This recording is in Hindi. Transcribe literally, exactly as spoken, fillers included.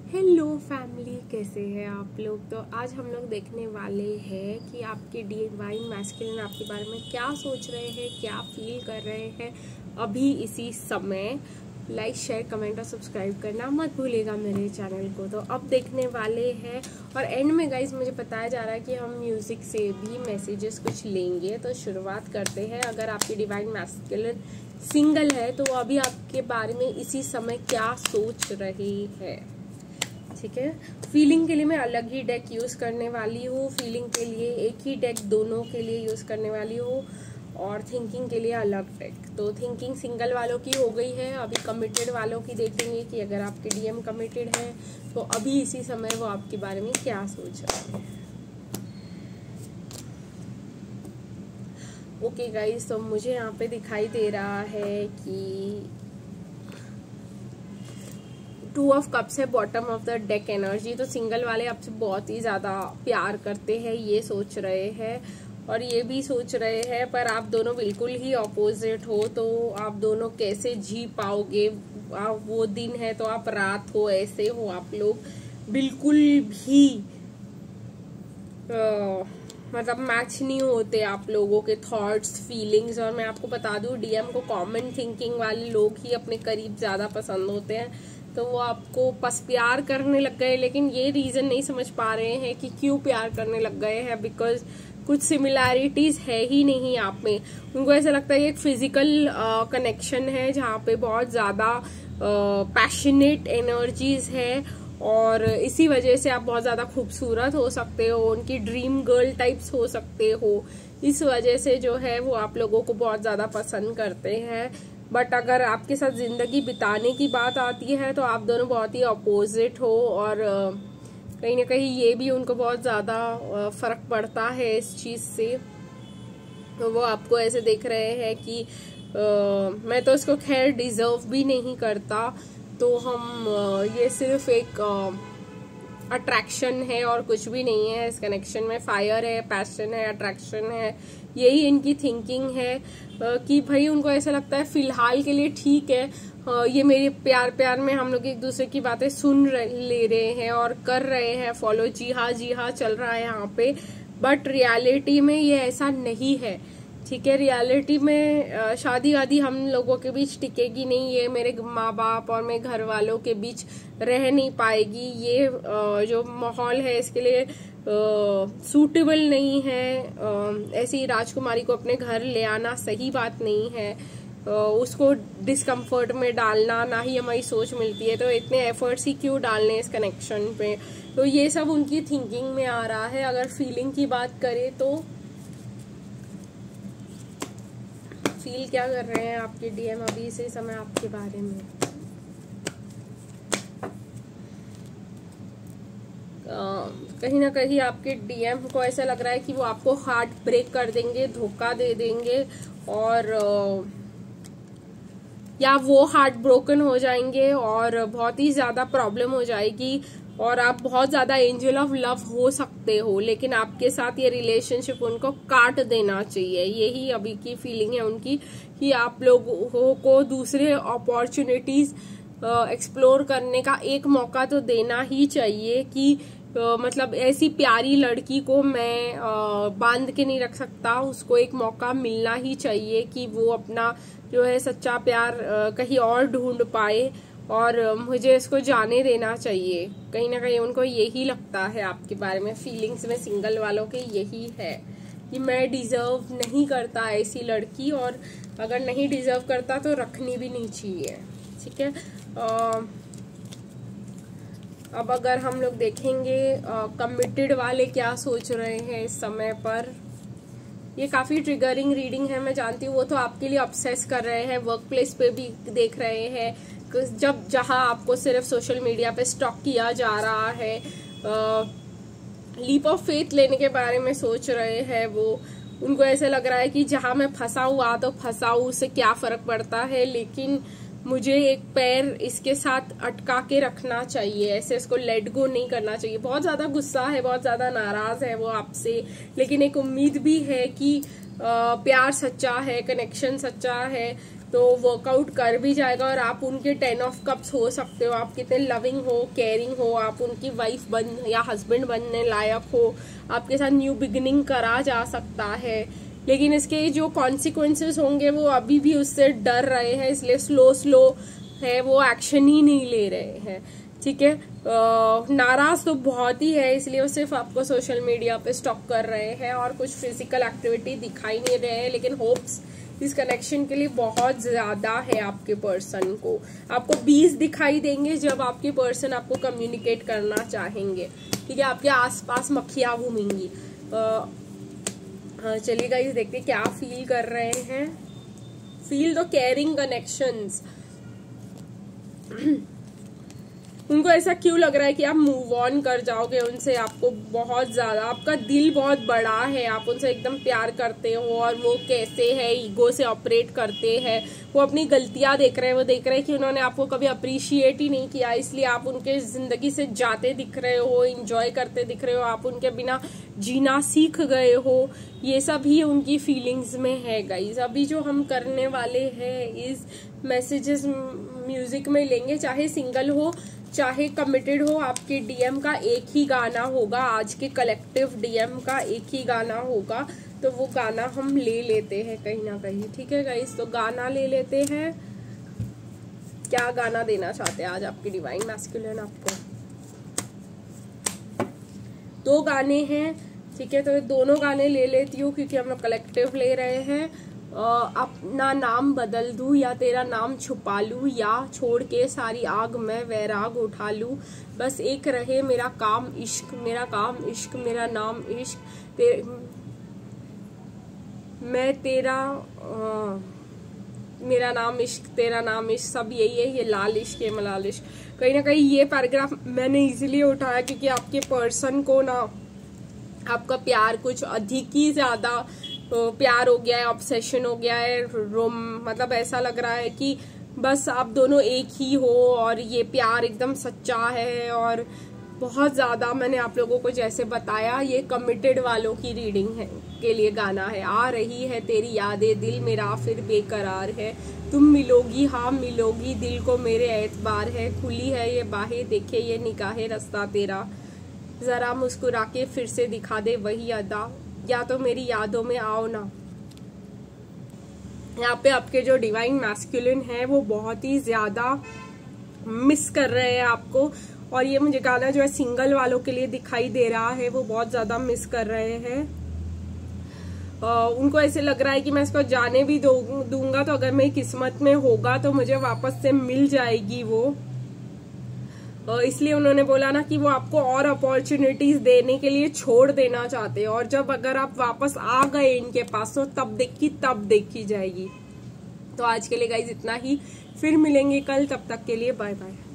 हेलो फैमिली, कैसे हैं आप लोग। तो आज हम लोग देखने वाले हैं कि आपके डिवाइन मैस्कुलिन आपके बारे में क्या सोच रहे हैं, क्या फील कर रहे हैं अभी इसी समय। लाइक शेयर कमेंट और सब्सक्राइब करना मत भूलिएगा मेरे चैनल को। तो अब देखने वाले हैं और एंड में गाइज मुझे बताया जा रहा है कि हम म्यूजिक से भी मैसेजेस कुछ लेंगे। तो शुरुआत करते हैं। अगर आपकी डिवाइन मैस्कुलिन सिंगल है तो वो अभी आपके बारे में इसी समय क्या सोच रही है, ठीक है। फीलिंग के लिए मैं अलग ही डेक यूज करने वाली हूँ, फीलिंग के लिए एक ही डेक दोनों के लिए यूज करने वाली हूँ और थिंकिंग के लिए अलग डेक। तो थिंकिंग सिंगल वालों की हो गई है, अभी कमिटेड वालों की देखेंगे कि अगर आपके डीएम कमिटेड है तो अभी इसी समय वो आपके बारे में क्या सोच रहे हैं। ओके गाइस, तो मुझे यहाँ पे दिखाई दे रहा है कि टू ऑफ कप्स है bottom of the deck energy. तो सिंगल वाले आपसे बहुत ही ज्यादा प्यार करते हैं, ये सोच रहे हैं और ये भी सोच रहे हैं, पर आप दोनों बिल्कुल ही ऑपोजिट हो। तो आप दोनों कैसे जी पाओगे, आप वो दिन है तो आप रात हो, ऐसे हो आप लोग बिल्कुल भी आ, मतलब मैच नहीं होते आप लोगों के थॉट्स फीलिंग्स। और मैं आपको बता दूं, डीएम को कॉमन थिंकिंग वाले लोग ही अपने करीब ज्यादा पसंद होते हैं। तो वो आपको बस प्यार करने लग गए, लेकिन ये रीजन नहीं समझ पा रहे हैं कि क्यों प्यार करने लग गए हैं, बिकॉज कुछ सिमिलैरिटीज है ही नहीं आप में। उनको ऐसा लगता है एक फिजिकल कनेक्शन है जहाँ पे बहुत ज्यादा पैशनेट एनर्जीज है और इसी वजह से आप बहुत ज्यादा खूबसूरत हो सकते हो, उनकी ड्रीम गर्ल टाइप्स हो सकते हो। इस वजह से जो है वो आप लोगों को बहुत ज्यादा पसंद करते हैं। बट अगर आपके साथ जिंदगी बिताने की बात आती है तो आप दोनों बहुत ही अपोजिट हो और कहीं ना कहीं ये भी उनको बहुत ज्यादा फर्क पड़ता है इस चीज से। तो वो आपको ऐसे देख रहे हैं कि आ, मैं तो इसको खैर डिजर्व भी नहीं करता। तो हम ये सिर्फ एक अट्रैक्शन है और कुछ भी नहीं है। इस कनेक्शन में फायर है, पैशन है, अट्रैक्शन है, यही इनकी थिंकिंग है कि भाई उनको ऐसा लगता है फिलहाल के लिए ठीक है, ये मेरे प्यार प्यार में हम लोग एक दूसरे की बातें सुन ले रहे हैं और कर रहे हैं फॉलो, जी हाँ जी हाँ चल रहा है यहाँ पे। बट रियलिटी में ये ऐसा नहीं है, ठीक है। रियलिटी में शादी वादी हम लोगों के बीच टिकेगी नहीं, ये मेरे माँ बाप और मेरे घर वालों के बीच रह नहीं पाएगी। ये जो माहौल है इसके लिए सूटेबल नहीं है। ऐसी राजकुमारी को अपने घर ले आना सही बात नहीं है, उसको डिस्कम्फर्ट में डालना ना ही हमारी सोच मिलती है। तो इतने एफर्ट्स ही क्यों डालने इस कनेक्शन पे। तो ये सब उनकी थिंकिंग में आ रहा है। अगर फीलिंग की बात करें तो फील क्या कर रहे हैं आपके डीएम अभी इसी समय आपके बारे में। Uh, कहीं ना कहीं आपके डीएम को ऐसा लग रहा है कि वो आपको हार्ट ब्रेक कर देंगे, धोखा दे देंगे और uh, या वो हार्ट ब्रोकन हो जाएंगे और बहुत ही ज्यादा प्रॉब्लम हो जाएगी और आप बहुत ज्यादा एंजल ऑफ लव हो सकते हो, लेकिन आपके साथ ये रिलेशनशिप उनको काट देना चाहिए। यही अभी की फीलिंग है उनकी कि आप लोगों को दूसरे अपॉर्चुनिटीज एक्सप्लोर करने का एक मौका तो देना ही चाहिए कि Uh, मतलब ऐसी प्यारी लड़की को मैं uh, बांध के नहीं रख सकता, उसको एक मौका मिलना ही चाहिए कि वो अपना जो है सच्चा प्यार uh, कहीं और ढूंढ पाए और uh, मुझे इसको जाने देना चाहिए। कहीं ना कहीं उनको यही लगता है आपके बारे में, फीलिंग्स में सिंगल वालों के यही है कि मैं डिजर्व नहीं करता ऐसी लड़की, और अगर नहीं डिजर्व करता तो रखनी भी नहीं चाहिए, ठीक है। uh, अब अगर हम लोग देखेंगे कमिटेड वाले क्या सोच रहे हैं इस समय पर। ये काफी ट्रिगरिंग रीडिंग है, मैं जानती हूँ। वो तो आपके लिए ऑब्सेस कर रहे हैं, वर्क प्लेस पे भी देख रहे हैं, जब जहां आपको सिर्फ सोशल मीडिया पे स्टॉक किया जा रहा है। लीप ऑफ फेथ लेने के बारे में सोच रहे हैं वो। उनको ऐसे लग रहा है कि जहां मैं फंसा हुआ तो फंसा हूं, उससे क्या फर्क पड़ता है, लेकिन मुझे एक पैर इसके साथ अटका के रखना चाहिए, ऐसे इसको लेट गो नहीं करना चाहिए। बहुत ज्यादा गुस्सा है, बहुत ज्यादा नाराज है वो आपसे, लेकिन एक उम्मीद भी है कि आ, प्यार सच्चा है, कनेक्शन सच्चा है। तो वर्कआउट कर भी जाएगा और आप उनके टेन ऑफ कप्स हो सकते हो। आप कितने लविंग हो, केयरिंग हो, आप उनकी वाइफ बन या हस्बैंड बनने लायक हो, आपके साथ न्यू बिगिनिंग करा जा सकता है। लेकिन इसके जो कॉन्सिक्वेंसेस होंगे वो अभी भी उससे डर रहे हैं, इसलिए स्लो स्लो है, वो एक्शन ही नहीं ले रहे हैं। ठीक है, नाराज तो बहुत ही है, इसलिए वो सिर्फ आपको सोशल मीडिया पे स्टॉक कर रहे हैं और कुछ फिजिकल एक्टिविटी दिखाई नहीं रहे हैं। लेकिन होप्स इस कनेक्शन के लिए बहुत ज्यादा है आपके पर्सन को। आपको बीस दिखाई देंगे जब आपके पर्सन आपको कम्युनिकेट करना चाहेंगे। ठीक है, आपके आसपास मक्खियां घूमेंगी। चलिए गाइस देखते क्या फील कर रहे हैं। Feel the caring connections. उनको ऐसा क्यों लग रहा है कि आप मूव ऑन कर जाओगे उनसे, आपको बहुत ज्यादा, आपका दिल बहुत बड़ा है, आप उनसे एकदम प्यार करते हो। और वो कैसे है, ईगो से ऑपरेट करते हैं, वो अपनी गलतियां देख रहे हैं, वो देख रहे हैं कि उन्होंने आपको कभी अप्रिशिएट ही नहीं किया, इसलिए आप उनके जिंदगी से जाते दिख रहे हो, एंजॉय करते दिख रहे हो, आप उनके बिना जीना सीख गए हो। ये सब ही उनकी फीलिंग्स में है गाइज। अभी जो हम करने वाले हैं इस मैसेजेस म्यूजिक में लेंगे, चाहे सिंगल हो चाहे कमिटेड हो, आपके डीएम का एक ही गाना होगा, आज के कलेक्टिव डीएम का एक ही गाना होगा। तो वो गाना हम ले लेते हैं कहीं ना कहीं। ठीक है गाइस, तो गाना ले लेते हैं। क्या गाना देना चाहते हैं आज आपकी डिवाइन मैस्कुलिन आपको? दो गाने हैं। ठीक है, तो दोनों गाने ले लेती हूँ क्योंकि हम लोग कलेक्टिव ले रहे हैं। अपना नाम बदल दूं या तेरा नाम छुपा लूं, या छोड़ के सारी आग में वैराग उठा लूं, बस एक रहे मेरा काम इश्क, मेरा काम इश्क, मेरा नाम इश्क, ते, मैं तेरा आ, मेरा नाम इश्क, तेरा नाम इश्क, सब यही है। ये लाल इश्क, ये मलाल इश्क। कहीं ना कहीं ये पैराग्राफ मैंने इजीली उठाया क्योंकि आपके पर्सन को ना आपका प्यार कुछ अधिक ही ज्यादा तो प्यार हो गया है, ऑब्सेशन हो गया है, रोम मतलब ऐसा लग रहा है कि बस आप दोनों एक ही हो और ये प्यार एकदम सच्चा है। और बहुत ज्यादा मैंने आप लोगों को जैसे बताया, ये कमिटेड वालों की रीडिंग है के लिए गाना है। आ रही है तेरी यादें, दिल मेरा फिर बेकरार है, तुम मिलोगी हाँ मिलोगी, दिल को मेरे एतबार है, खुली है ये बाहें, देखे ये निगाहें, रास्ता तेरा, जरा मुस्कुरा के फिर से दिखा दे वही अदा, या तो मेरी यादों में आओ ना। यहाँ पे आपके जो डिवाइन मैस्कुलिन है वो बहुत ही ज्यादा मिस कर रहे हैं आपको। और ये मुझे गाना जो है सिंगल वालों के लिए दिखाई दे रहा है, वो बहुत ज्यादा मिस कर रहे हैं। उनको ऐसे लग रहा है कि मैं इसको जाने भी दूंगा तो अगर मेरी किस्मत में होगा तो मुझे वापस से मिल जाएगी वो। इसलिए उन्होंने बोला ना कि वो आपको और अपॉर्चुनिटीज देने के लिए छोड़ देना चाहते हैं। और जब अगर आप वापस आ गए इनके पास तो तब देखी तब देखी जाएगी। तो आज के लिए गाइज इतना ही, फिर मिलेंगे कल, तब तक के लिए बाय बाय।